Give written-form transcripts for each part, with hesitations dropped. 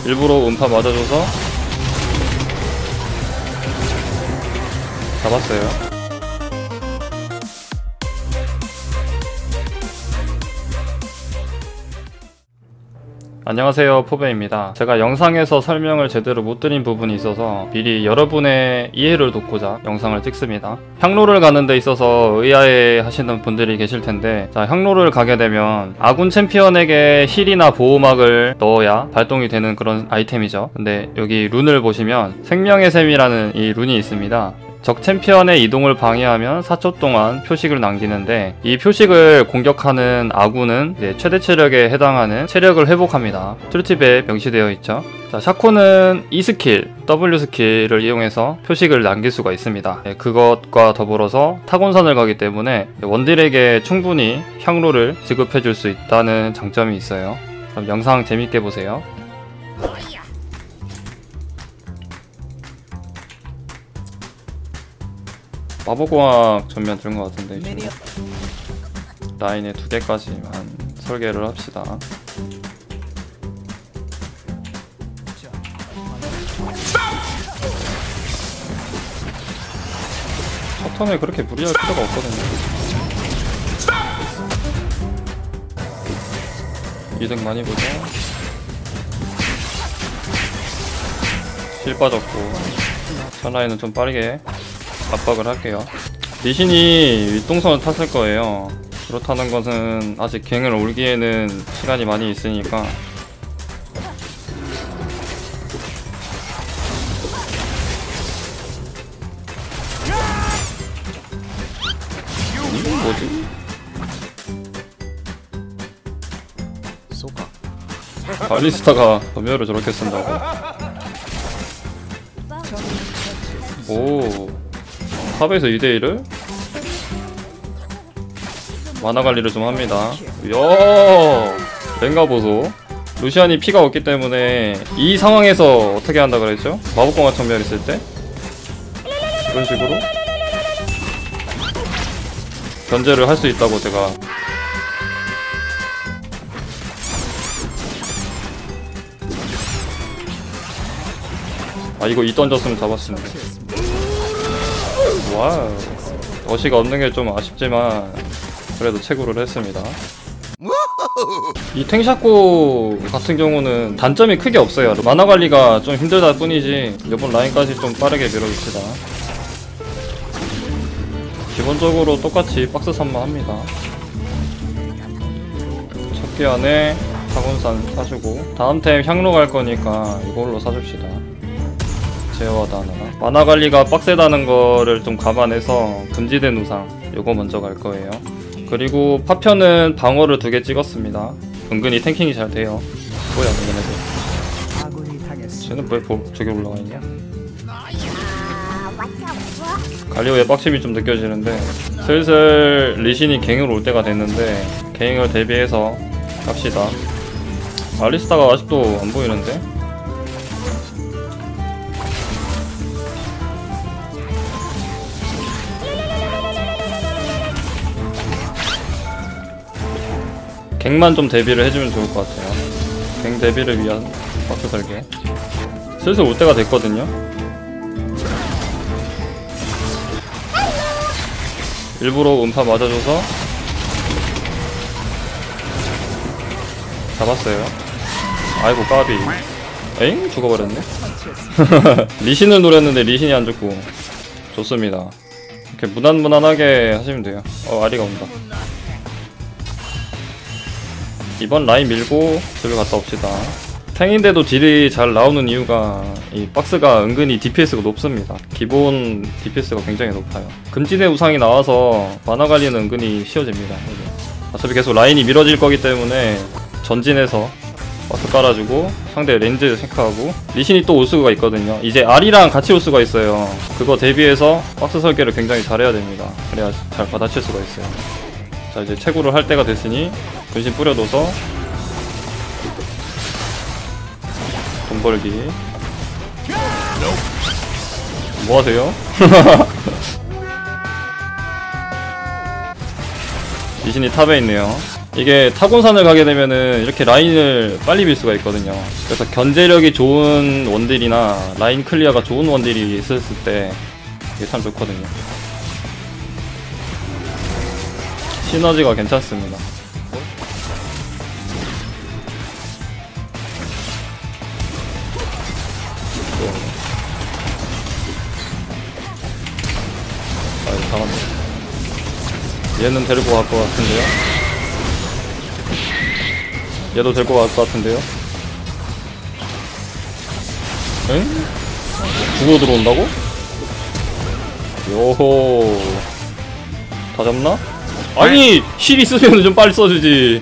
일부러 음파 맞아줘서 잡았어요. 안녕하세요, 포베입니다. 제가 영상에서 설명을 제대로 못 드린 부분이 있어서 미리 여러분의 이해를 돕고자 영상을 찍습니다. 향로를 가는 데 있어서 의아해 하시는 분들이 계실 텐데, 자, 향로를 가게 되면 아군 챔피언에게 힐이나 보호막을 넣어야 발동이 되는 그런 아이템이죠. 근데 여기 룬을 보시면 생명의 샘이라는 이 룬이 있습니다. 적 챔피언의 이동을 방해하면 4초 동안 표식을 남기는데, 이 표식을 공격하는 아군은 이제 최대 체력에 해당하는 체력을 회복합니다. 툴팁에 명시되어 있죠. 자, 샤코는 E 스킬, W 스킬을 이용해서 표식을 남길 수가 있습니다. 네, 그것과 더불어서 타곤산을 가기 때문에 원딜에게 충분히 향로를 지급해 줄 수 있다는 장점이 있어요. 그럼 영상 재밌게 보세요. 마법공학 전면 들은 것 같은데, 이쪽으로. 라인에 2개까지만 설계를 합시다. 첫 턴에 그렇게 무리할 필요가 없거든요. 이득 많이 보죠. 실 빠졌고, 선라인은 좀 빠르게 압박을 할게요. 리신이 윗동선을 탔을 거예요. 그렇다는 것은 아직 갱을 올기에는 시간이 많이 있으니까 뭐지? 알리스타가 검열을 저렇게 쓴다고? 오, 탑에서 2대1을? 만화 관리를 좀 합니다. 이야, 랭가 보소. 루시안이 피가 없기 때문에 이 상황에서 어떻게 한다 그랬죠? 마법공학 청멸 있을 때? 이런 식으로 견제를 할 수 있다고 제가. 아, 이거 이 던졌으면 잡았습니다. 와우, 어시가 없는 게 좀 아쉽지만 그래도 채굴을 했습니다. 이 탱샤코 같은 경우는 단점이 크게 없어요. 만화 관리가 좀 힘들다 뿐이지 이번 라인까지 좀 빠르게 밀어줍시다. 기본적으로 똑같이 박스 3만 합니다. 첫 개 안에 타곤산 사주고, 다음 템 향로 갈 거니까 이걸로 사줍시다. 제어하다 하나. 만화 관리가 빡세다는 거를 좀 감안해서 금지된 우상 요거 먼저 갈 거예요. 그리고 파편은 방어를 2개 찍었습니다. 은근히 탱킹이 잘 돼요. 뭐야, 얘네들. 쟤는 왜 저기 올라가 있냐? 갈리오의 빡침이 좀 느껴지는데, 슬슬 리신이 갱으로 올 때가 됐는데 갱을 대비해서 갑시다. 알리스타가 아직도 안 보이는데? 갱만 좀 대비를 해주면 좋을 것 같아요. 갱 대비를 위한 박스 설계. 슬슬 올 때가 됐거든요. 일부러 음파 맞아줘서 잡았어요. 아이고, 까비. 에잉? 죽어버렸네. 리신을 노렸는데 리신이 안 죽고. 좋습니다. 이렇게 무난무난하게 하시면 돼요. 아리가 온다. 이번 라인 밀고 집에 갔다 옵시다. 탱인데도 딜이 잘 나오는 이유가 이 박스가 은근히 DPS가 높습니다. 기본 DPS가 굉장히 높아요. 금지의 우상이 나와서 만화 관리는 은근히 쉬워집니다. 어차피 계속 라인이 밀어질 거기 때문에 전진해서 박스 깔아주고 상대 렌즈 체크하고, 리신이 또 올 수가 있거든요. 이제 아리랑 같이 올 수가 있어요. 그거 대비해서 박스 설계를 굉장히 잘해야 됩니다. 그래야 잘 받아칠 수가 있어요. 자, 이제 채굴을 할 때가 됐으니 분신 뿌려둬서 돈 벌기. 뭐 하세요? 리신이 탑에 있네요. 이게 타곤산을 가게 되면은 이렇게 라인을 빨리 밀 수가 있거든요. 그래서 견제력이 좋은 원딜이나 라인 클리어가 좋은 원딜이 있었을 때 이게 참 좋거든요. 시너지가 괜찮습니다. 아, 잠깐만. 얘는 데리고 갈 것 같은데요? 얘도 데리고 갈 것 같은데요? 응? 죽어 들어온다고? 요호. 다 잡나? 아니! 힐 있으면 좀 빨리 써주지.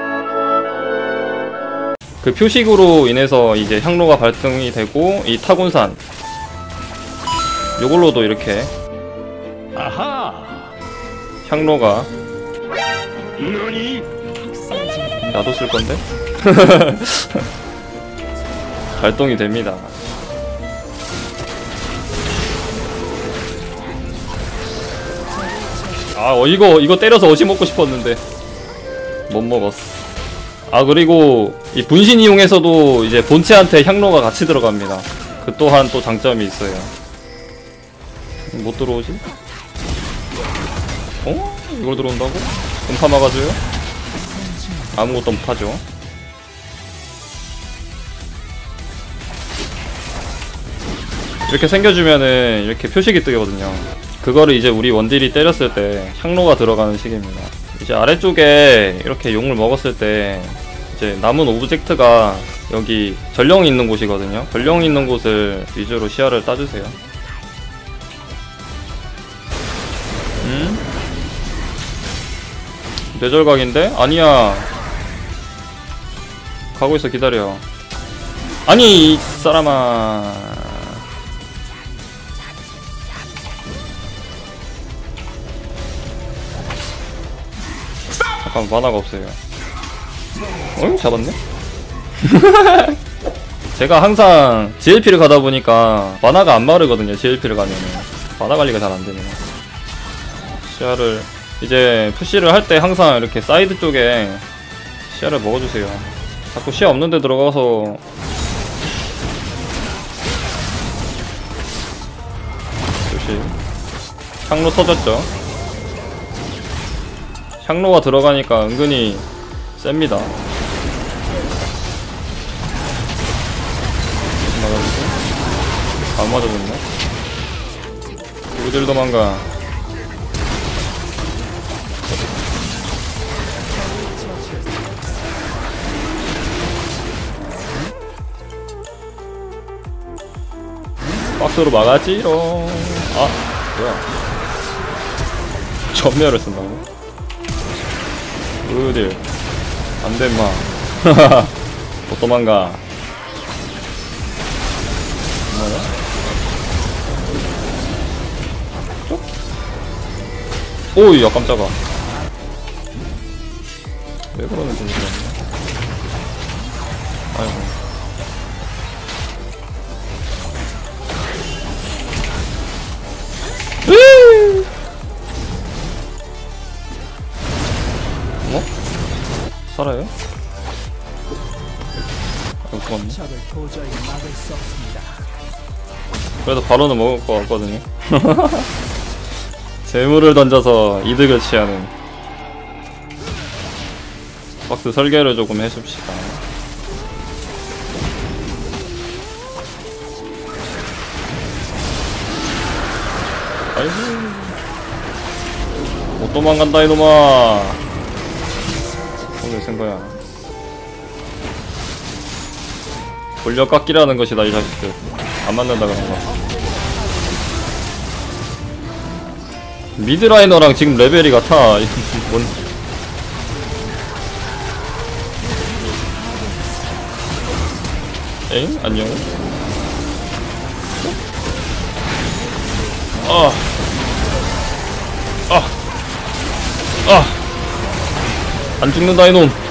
그 표식으로 인해서 이제 향로가 발동이 되고, 이 타곤산 요걸로도 이렇게 아하. 향로가 너니? 나도 쓸 건데? 발동이 됩니다. 아, 이거 때려서 어시 먹고 싶었는데 못 먹었어. 아, 그리고 이 분신 이용해서도 이제 본체한테 향로가 같이 들어갑니다. 그 또한 또 장점이 있어요. 못 들어오지? 어? 이걸 들어온다고? 음파 막아줘요? 아무것도 못하죠. 이렇게 생겨주면은 이렇게 표식이 뜨거든요. 그거를 이제 우리 원딜이 때렸을 때 향로가 들어가는 식입니다. 이제 아래쪽에 이렇게 용을 먹었을 때 이제 남은 오브젝트가 여기 전령이 있는 곳이거든요. 전령이 있는 곳을 위주로 시야를 따주세요. 뇌절각인데? 아니야. 가고 있어. 기다려. 아니, 이 사람아. 잠깐, 만화가 없어요. 어이, 잡았네? 제가 항상 GLP를 가다 보니까 만화가 안 마르거든요. GLP를 가면은 만화 관리가 잘 안 되네요. 시야를 이제 푸시를 할 때 항상 이렇게 사이드 쪽에 시야를 먹어주세요. 자꾸 시야 없는 데 들어가서 조심. 향로 터졌죠? 향로가 들어가니까 은근히 셉니다. 맞아주고. 안 맞아줬네. 우리들 도망가. 박스로 막아지롱. 아, 뭐야. 전멸을 쓴다고? 어딜. 안돼, 인마. 못 도망가. 뭐야? 오이, 야, 깜짝아. 왜 그러는지 모르겠네. 아이고. 뭐? 살아요? 아, 고맙네. 그래도 바로는 먹을 것 같거든요. 재물을 던져서 이득을 취하는. 박스 설계를 조금 해줍시다. 아이고, 못 도망간다 이놈아. 왜 쓴 거야? 권력 깎기라는 것이다 이 자식들. 안 맞는다 그런 거. 미드라이너랑 지금 레벨이 같아. 뭔? 에잉? 안녕? 아! 아! 아! 안 죽는다 이놈.